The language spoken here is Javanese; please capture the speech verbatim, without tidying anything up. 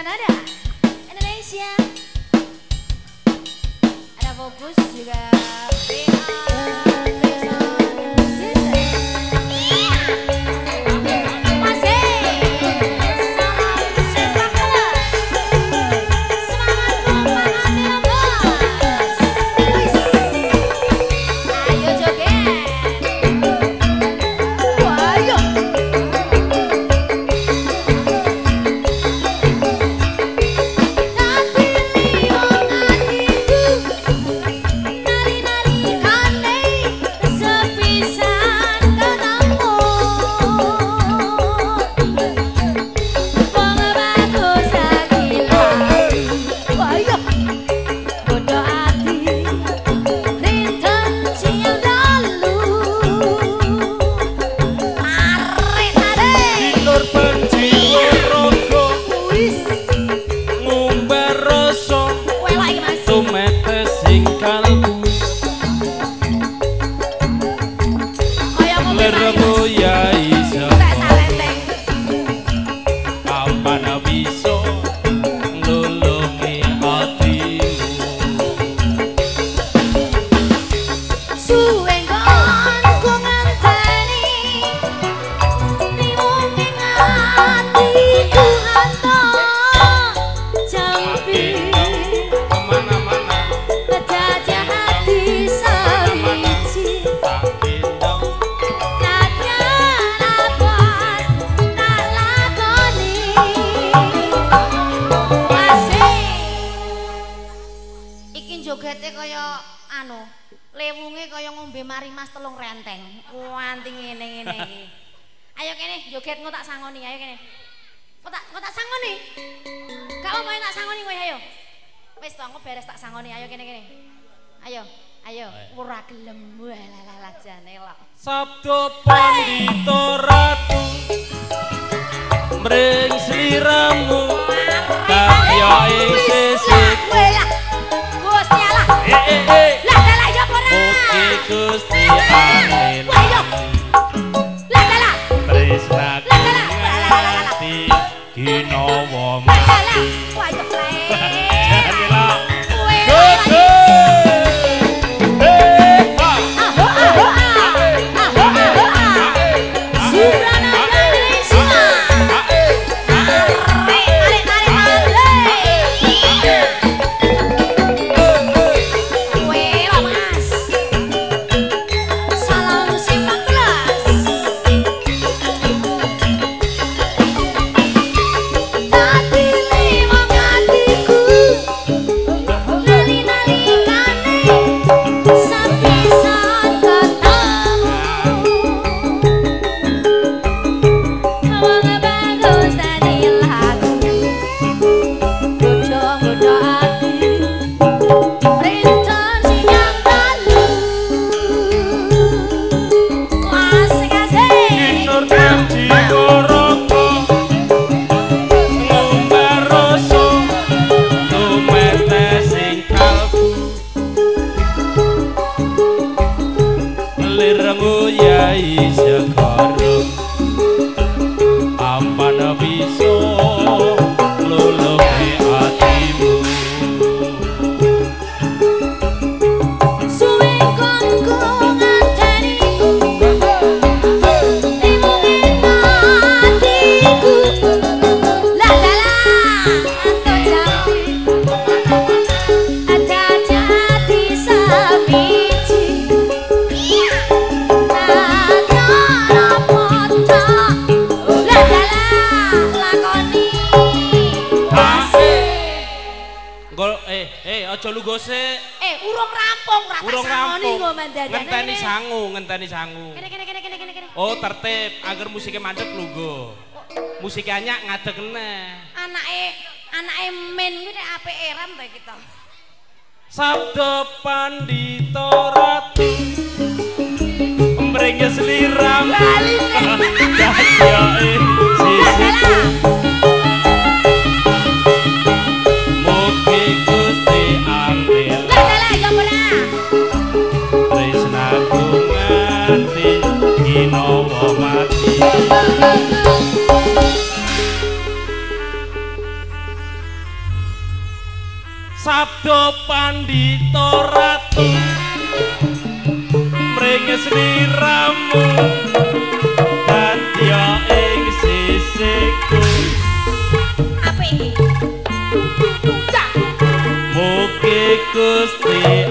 Kanada, Indonesia. Ada Fokus juga. B A jogete kaya anu, lewunge kaya ngombe mari mas telung renteng. Wanti ngene-ngene iki. Ayo kene joget engko tak sangoni, ayo kene. Kok tak kok tak sangoni? Gak apa-apa tak sangoni kowe ayo. Wis to engko beres tak sangoni, ayo kene-kene. Ayo, ayo, ora gelem walalah jane lho. Sabda pandita ratu mring sliramu kaya ing sisik. Gusti Allah. Eh eh eh. Lah dalah yo ora. Mugi Gusti amin. Wah yo. Lah dalah. Tresna ati ginawa mati. Wah yo lae. Jane lho. Kowe Eh, urung rampung, rata urung sangoni rampung. kok mandadane. Ngenteni sangu, ngenteni sangu. Kene kene kene kene kene. Oh, tertib agar musiknya mandek lungguh. Musiknya anyak ngadeg meneh. Anake anake men kuwi nek apik eram ta kita. Sabda pandita ratu mring sliram daya ing sisiku. Mugi Gusti ambil tresnaku nganti ginawa mati. sabdo pandito ratu mringis liramu dadya ing sisiku apa iki mugi Gusti